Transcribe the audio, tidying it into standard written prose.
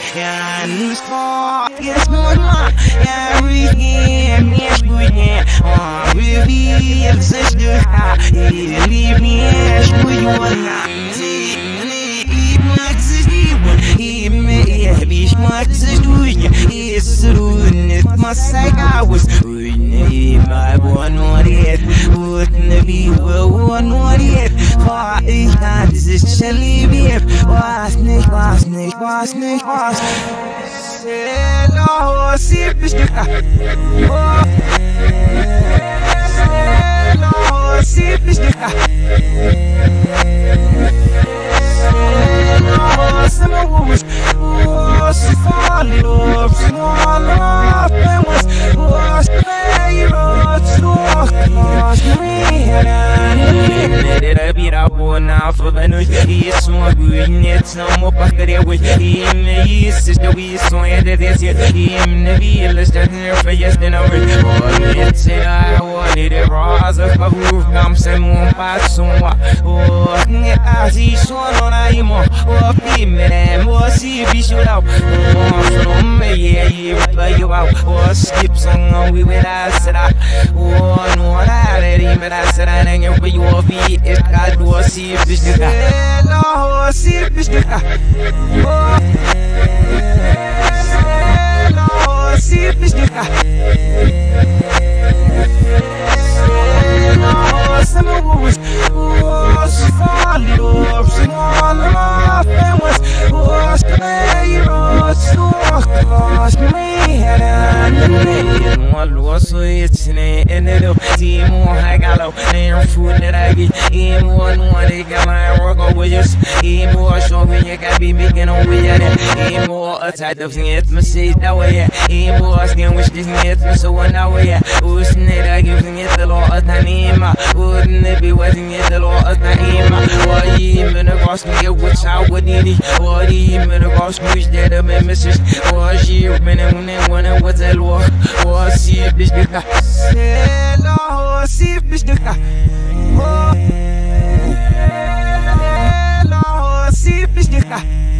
Я не спал, я снова, я выем, я шпуне, вывел за штука, или мне шпуёна. I was in my one on it, wouldn't be one on it. For this is chilly beer. Was nicht, hello, see if it's hello, see if it's summer was small love, and was I born off of a noise. He's more good, it's no more bucket with him. He's sister, we saw it this year. Him, the village doesn't there for yesterday. It's I wanted a rose of a roof, I'm some more past someone. Oh, I see so on I more. Oh, female, more see if you should out. Oh, from me, yeah, but you out. Oh, skip song, we will ask it. Oh, no, I didn't, but I said I didn't know where you will be. It's got to see if this is hello, see if this is hello, see if this is hello, summer was fall love, small love, and was play roads, lost me, and one was so it's in the team, I got out, food that I get, one they got my work with us, more show when you got be making on with it, more a type of thing, it's my say that way, more skin which this it's so one that way, who's net I give it the law of the name, wouldn't it be waiting it the law of the name, or even a cross me which I would need it, or even a cross which that a message, or she when it was a law, or see if this hello, see if this hello, see if this